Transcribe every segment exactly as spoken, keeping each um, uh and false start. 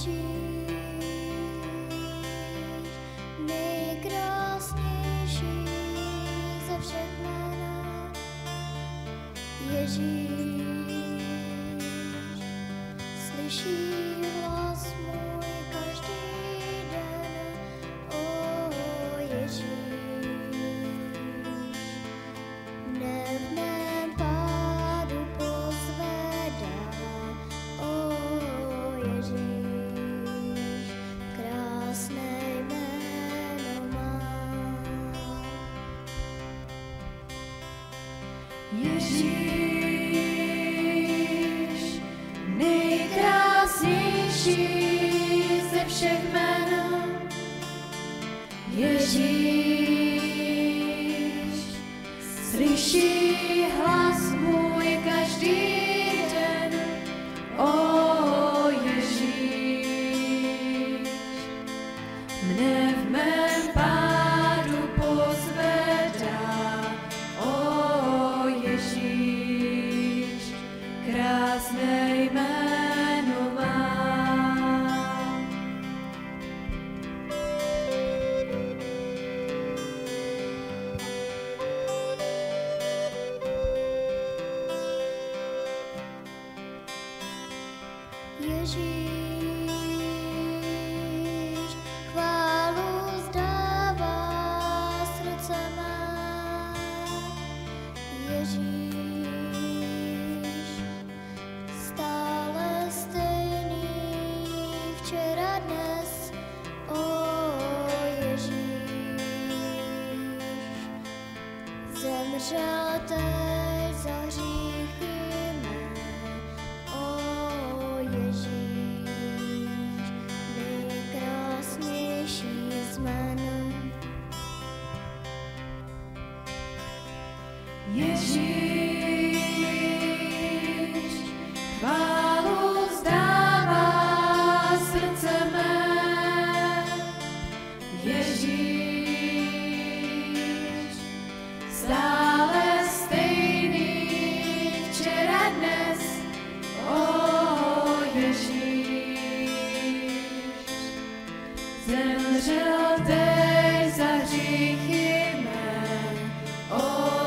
Ježíš, nejkrásnější ze všech jmen. Ježíš, slyší hlas můj každý den. O Ježíš, mne v mém pádu pozvedá. O Ježíš, krásné jméno má. Ježíš, nejkrásnější ze všech jmen. Ježíš, slyší hlas můj každý den. O Ježíš, mne v mém pádu pozvedá. O Ježíš, krásné jméno má. Ježíš, chválu vzdává srdce mé. Ježíš, stále stejný, včera, dnes. O Ježíš, zemřel teď za hříchy mé. O Ježíš, nejkrásnější z jmen. Ježíš, chválu vzdává srdce mé. Ježíš, stále stejný, včera, dnes. O Ježíš, zemřel teď za hříchy mé. O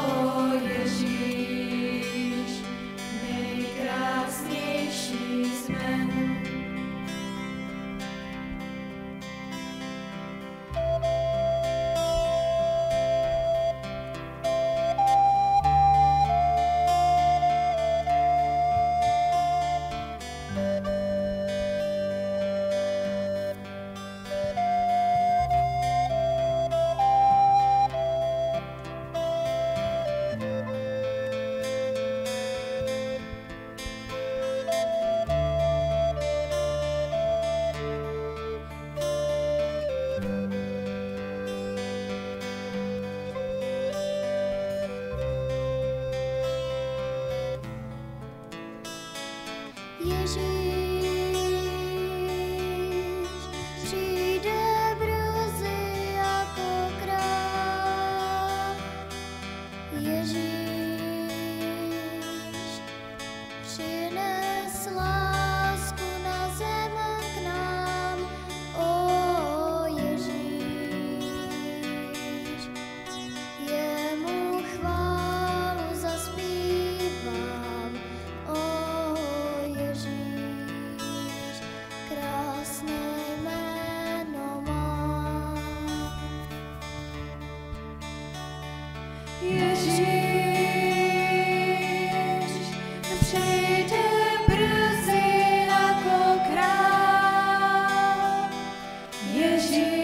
Ježíš, nejkrásnější z jmen. Ježíš, přijde brzy jako král. Ježíš, přines lásku na zem k nám. O Ježíš, jemu chválu zaspívám. O Ježíš, krásné jméno má. Ježíš, přijde brzy jako král. Ježíš,